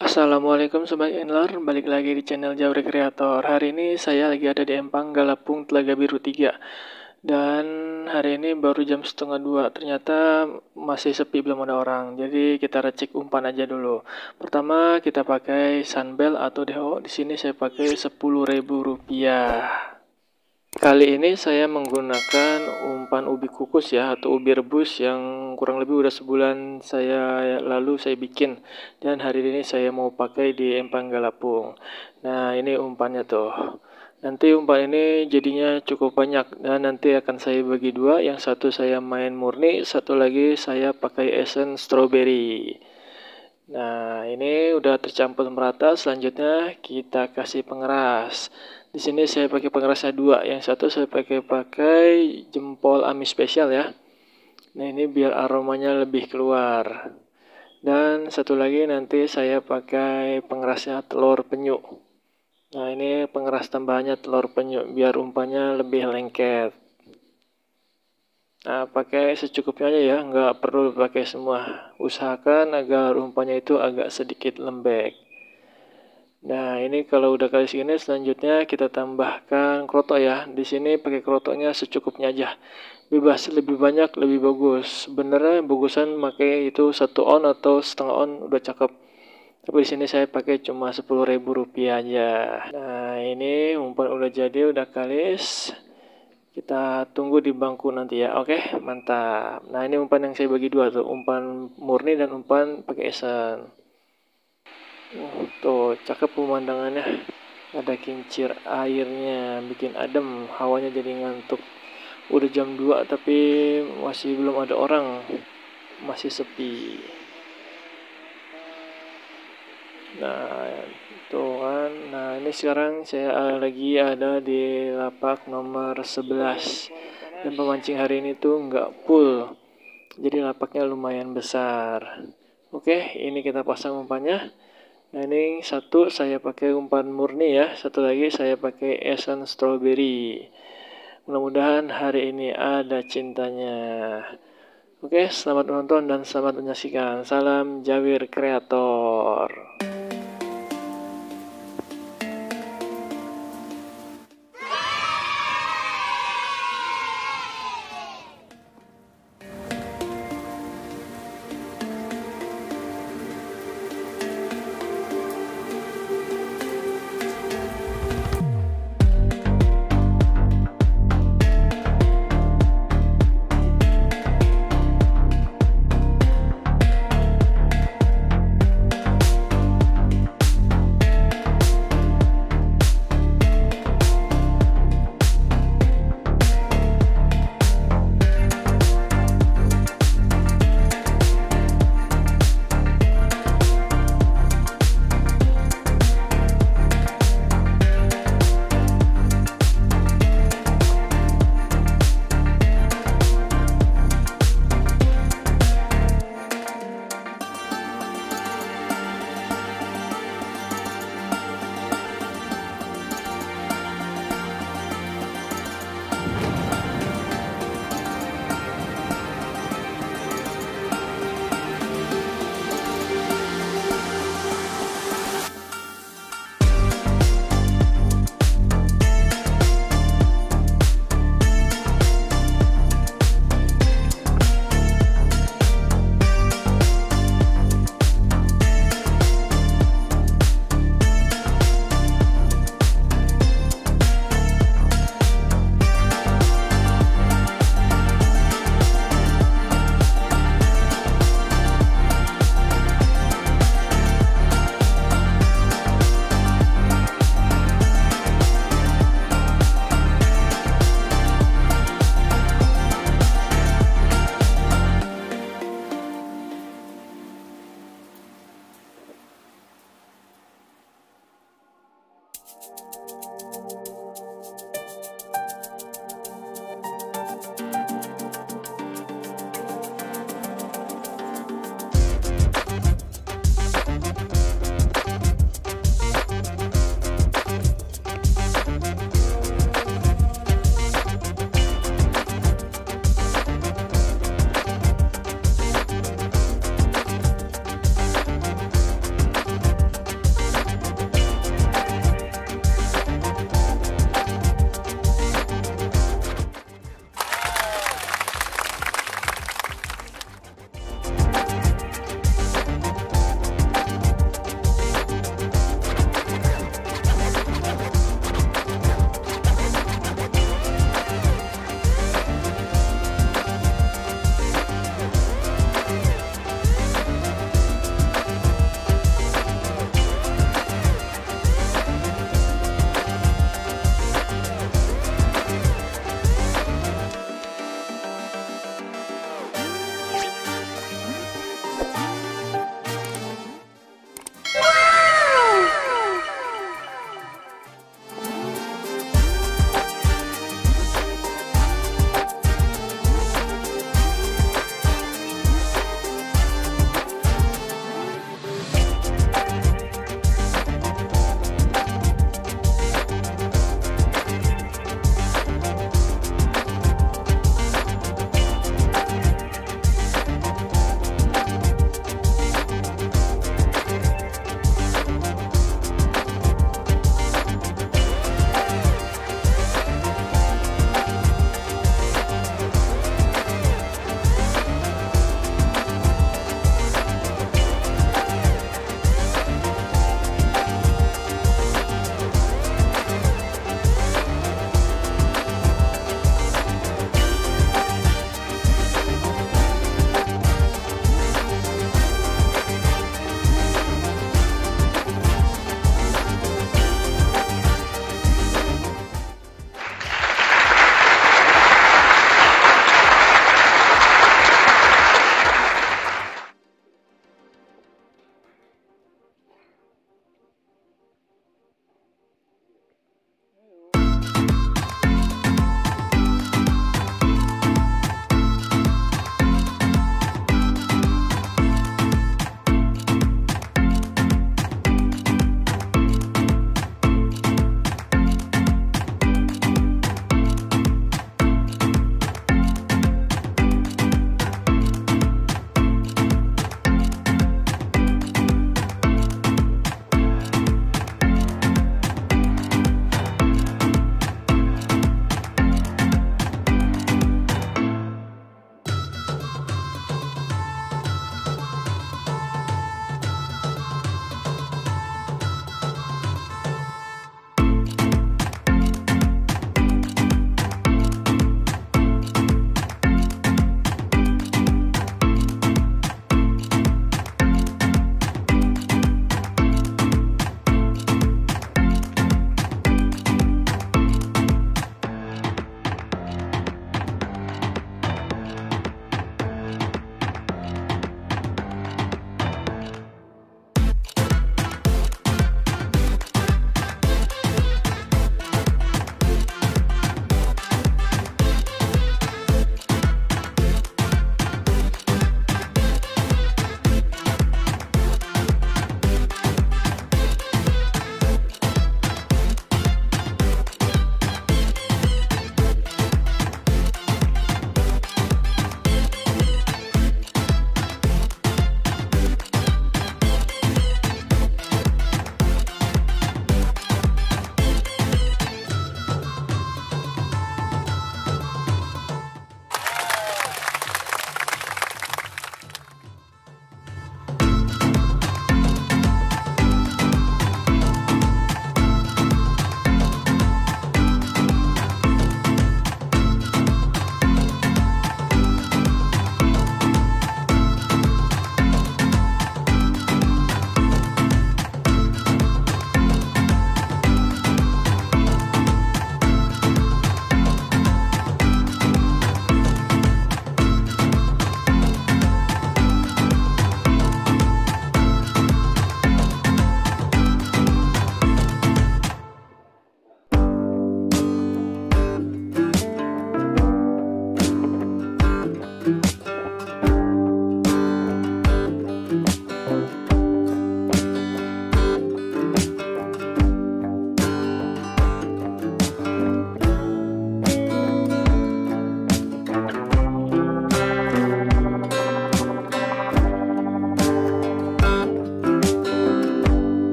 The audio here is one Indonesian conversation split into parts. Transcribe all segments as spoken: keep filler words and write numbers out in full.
Assalamualaikum Sobat Enler, balik lagi di channel Jawri Kreator. Hari ini saya lagi ada di Empang Galapung Telaga Biru tiga. Dan hari ini baru jam setengah dua, ternyata masih sepi, belum ada orang. Jadi kita racik umpan aja dulu. Pertama kita pakai Sunbelt atau D O. Di sini saya pakai sepuluh ribu rupiah. Kali ini saya menggunakan umpan ubi kukus ya, atau ubi rebus yang kurang lebih udah sebulan saya lalu saya bikin. Dan hari ini saya mau pakai di Empang Galapung. Nah ini umpannya tuh. Nanti umpan ini jadinya cukup banyak dan nanti akan saya bagi dua. Yang satu saya main murni, satu lagi saya pakai essence strawberry. Nah, ini udah tercampur merata. Selanjutnya kita kasih pengeras. Di sini saya pakai pengerasnya dua. Yang satu saya pakai pakai jempol amis spesial ya. Nah, ini biar aromanya lebih keluar. Dan satu lagi nanti saya pakai pengerasnya telur penyu. Nah, ini pengeras tambahannya telur penyu biar umpannya lebih lengket. Nah, pakai secukupnya aja ya, nggak perlu pakai semua. Usahakan agar umpannya itu agak sedikit lembek. Nah, ini kalau udah kali segini, selanjutnya kita tambahkan kroto ya. Di sini pakai krotonya secukupnya aja. Bebas, lebih banyak lebih bagus. Sebenarnya bagusan pakai itu satu on atau setengah on udah cakep. Tapi di sini saya pakai cuma sepuluh ribu rupiah aja. Nah, ini umpan udah jadi, udah kalis. Kita tunggu di bangku nanti ya. Oke, mantap. Nah, ini umpan yang saya bagi dua tuh, umpan murni dan umpan pakai esen. Uh, tuh, cakep pemandangannya. Ada kincir airnya, bikin adem, hawanya jadi ngantuk. Udah jam dua tapi masih belum ada orang. Masih sepi. Nah, tuh kan. Nah, ini sekarang saya lagi ada di lapak nomor sebelas. Dan pemancing hari ini tuh nggak full. Jadi lapaknya lumayan besar. Oke, ini kita pasang umpannya. Nah, ini satu saya pakai umpan murni ya. Satu lagi saya pakai essence strawberry. Mudah-mudahan hari ini ada cintanya. Oke, selamat menonton dan selamat menyaksikan. Salam Jawir Kreator.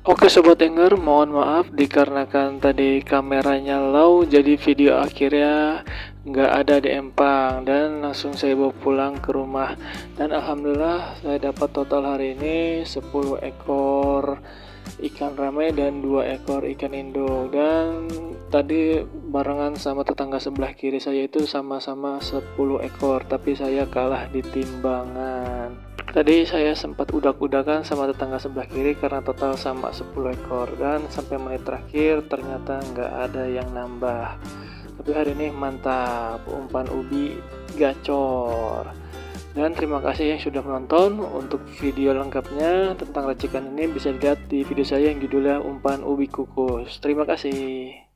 Oke Sobat Engger, mohon maaf dikarenakan tadi kameranya low, jadi video akhirnya nggak ada di empang dan langsung saya bawa pulang ke rumah. Dan alhamdulillah saya dapat total hari ini sepuluh ekor ikan ramai dan dua ekor ikan induk. Dan tadi barengan sama tetangga sebelah kiri saya itu sama-sama sepuluh ekor, tapi saya kalah di timbangan. Tadi saya sempat udak-udakan sama tetangga sebelah kiri karena total sama sepuluh ekor, dan sampai menit terakhir ternyata nggak ada yang nambah. Tapi hari ini mantap, umpan ubi gacor. Dan terima kasih yang sudah menonton. Untuk video lengkapnya tentang racikan ini bisa dilihat di video saya yang judulnya umpan ubi kukus. Terima kasih.